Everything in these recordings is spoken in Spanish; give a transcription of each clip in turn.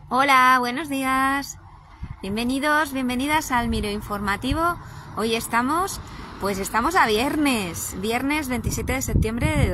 Hola, buenos días. Bienvenidos, bienvenidas al Miro Informativo. Hoy estamos a viernes 27 de septiembre de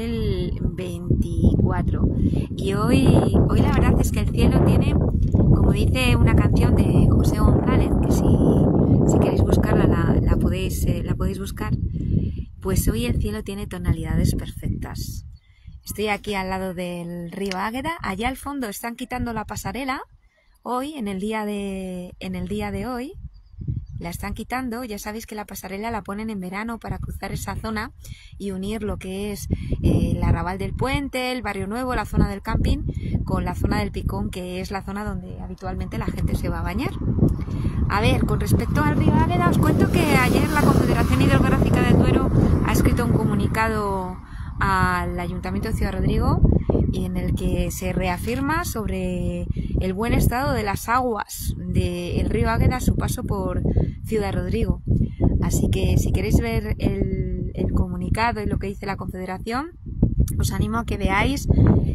2024. Y hoy la verdad es que el cielo tiene, como dice una canción de José González, que si queréis buscarla la podéis buscar, pues hoy el cielo tiene tonalidades perfectas. Estoy aquí al lado del río Águeda. Allá al fondo están quitando la pasarela. Hoy, en el día de hoy, la están quitando. Ya sabéis que la pasarela la ponen en verano para cruzar esa zona y unir lo que es el Arrabal del Puente, el Barrio Nuevo, la zona del camping, con la zona del Picón, que es la zona donde habitualmente la gente se va a bañar. A ver, con respecto al río Águeda, os cuento que ayer la Confederación Hidrográfica del Duero ha escrito un comunicado al Ayuntamiento de Ciudad Rodrigo en el que se reafirma sobre el buen estado de las aguas del río Águeda a su paso por Ciudad Rodrigo. Así que si queréis ver el comunicado y lo que dice la Confederación, os animo a que veáis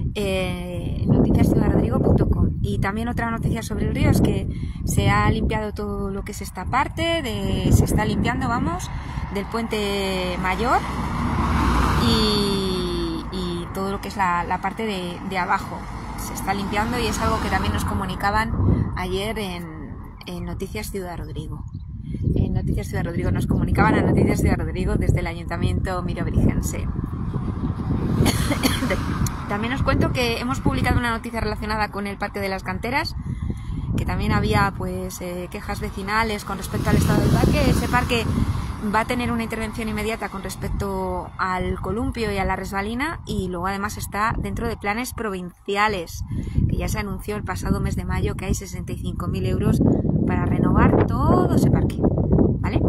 noticiasciudadrodrigo.com. Y también otra noticia sobre el río es que se ha limpiado todo lo que es esta parte, se está limpiando, del puente mayor y todo lo que es la parte de abajo. Se está limpiando y es algo que también nos comunicaban ayer en Noticias Ciudad Rodrigo. En Noticias Ciudad Rodrigo nos comunicaban a Noticias Ciudad Rodrigo desde el Ayuntamiento mirobrigense. También os cuento que hemos publicado una noticia relacionada con el Parque de las Canteras, que también había quejas vecinales con respecto al estado del parque. Ese parque va a tener una intervención inmediata con respecto al columpio y a la resbalina, y luego además está dentro de planes provinciales, que ya se anunció el pasado mes de mayo que hay 65.000 euros para renovar todo ese parque, ¿vale?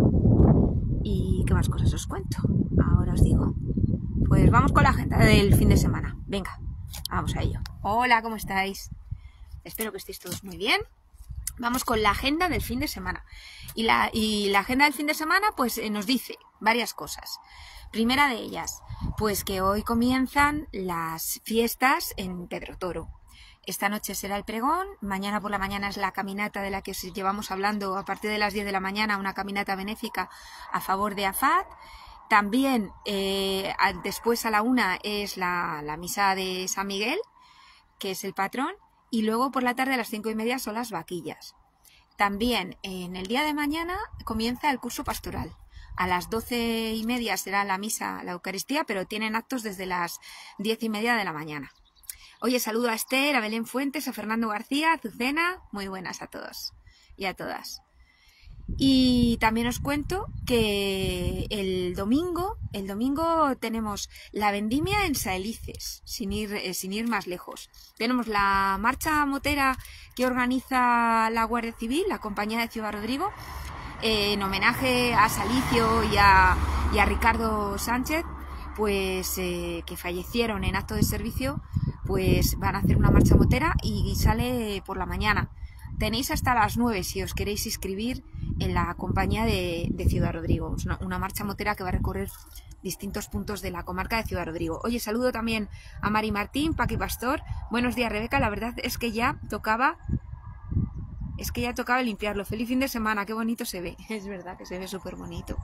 ¿Y qué más cosas os cuento? Ahora os digo. Pues vamos con la agenda del fin de semana. Venga, vamos a ello. Hola, ¿cómo estáis? Espero que estéis todos muy bien. Vamos con la agenda del fin de semana. Y la agenda del fin de semana pues nos dice varias cosas. Primera de ellas, pues que hoy comienzan las fiestas en Pedro Toro. Esta noche será el pregón, mañana por la mañana es la caminata de la que os llevamos hablando a partir de las 10 de la mañana, una caminata benéfica a favor de AFAD. También después a la 1 es la misa de San Miguel, que es el patrón. Y luego por la tarde a las 5:30 son las vaquillas. También en el día de mañana comienza el curso pastoral. A las 12:30 será la misa, la Eucaristía, pero tienen actos desde las 10:30 de la mañana. Oye, saludo a Esther, a Belén Fuentes, a Fernando García, a Azucena. Muy buenas a todos y a todas. Y también os cuento que el domingo tenemos la vendimia en Saelices, sin ir más lejos. Tenemos la marcha motera que organiza la Guardia Civil, la Compañía de Ciudad Rodrigo, en homenaje a Salicio y a Ricardo Sánchez, pues que fallecieron en acto de servicio. Pues van a hacer una marcha motera y sale por la mañana. Tenéis hasta las 9 si os queréis inscribir en la compañía de Ciudad Rodrigo. Es una marcha motera que va a recorrer distintos puntos de la comarca de Ciudad Rodrigo. Oye, saludo también a Mari Martín, Paqui Pastor. Buenos días, Rebeca. La verdad es que ya tocaba limpiarlo. Feliz fin de semana, qué bonito se ve. Es verdad que se ve súper bonito.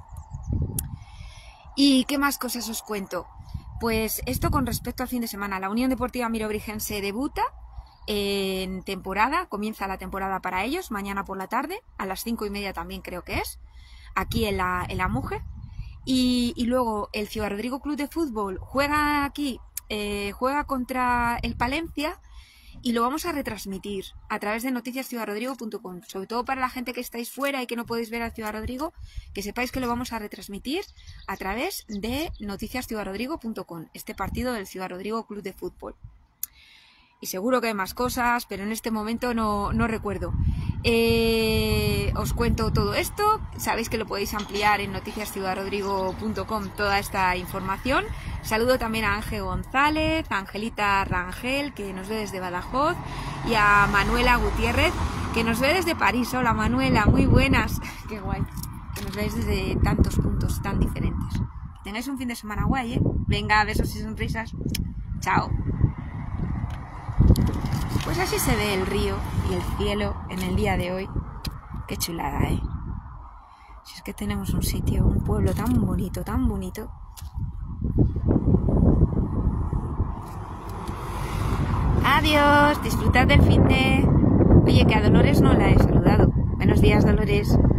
¿Y qué más cosas os cuento? Pues esto con respecto al fin de semana. La Unión Deportiva Mirobrigense debuta en temporada, comienza la temporada para ellos, mañana por la tarde, a las 5:30 también creo que es, aquí en la Muge. Y luego el Ciudad Rodrigo Club de Fútbol juega aquí, juega contra el Palencia, y lo vamos a retransmitir a través de noticiasciudadrodrigo.com, sobre todo para la gente que estáis fuera y que no podéis ver al Ciudad Rodrigo, que sepáis que lo vamos a retransmitir a través de noticiasciudadrodrigo.com, este partido del Ciudad Rodrigo Club de Fútbol. Y seguro que hay más cosas, pero en este momento no recuerdo. Os cuento todo esto. Sabéis que lo podéis ampliar en noticiasciudadrodrigo.com toda esta información. Saludo también a Ángel González, a Angelita Rangel, que nos ve desde Badajoz, y a Manuela Gutiérrez, que nos ve desde París. Hola Manuela, muy buenas. Qué guay, que nos veis desde tantos puntos tan diferentes. Que tengáis un fin de semana guay, ¿eh? Venga, besos y sonrisas. Chao. Pues así se ve el río y el cielo en el día de hoy. Qué chulada, ¿eh? Si es que tenemos un sitio, un pueblo tan bonito, tan bonito. Adiós, disfrutad del finde. Oye, que a Dolores no la he saludado. Buenos días, Dolores.